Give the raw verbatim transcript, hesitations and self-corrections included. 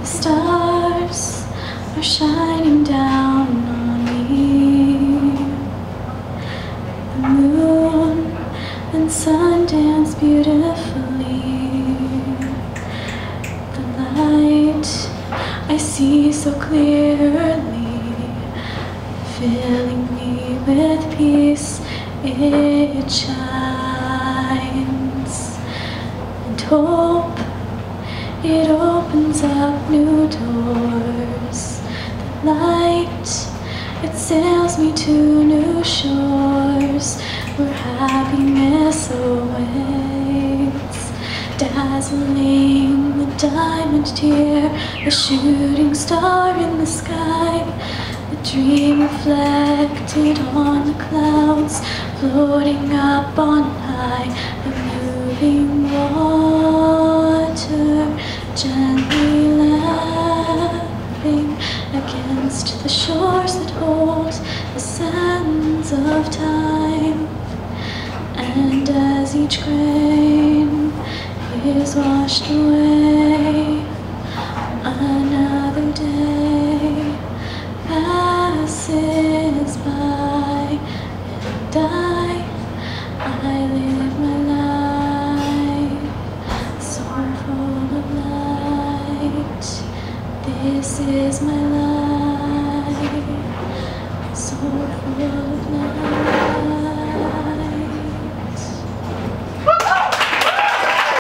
The stars are shining down on me. The moon and sun dance beautifully. The light I see so clearly, filling me with peace. It shines, and hope, it opens up new doors. The light, it sails me to new shores, where happiness awaits. Dazzling, the diamond tear, the shooting star in the sky, the dream reflected on the clouds, floating up on high. The moving water, gently lapping against the shores that hold the sands of time. And as each grain is washed away, another day passes by, and I, I live my life so full of light. This is my life, so full of light.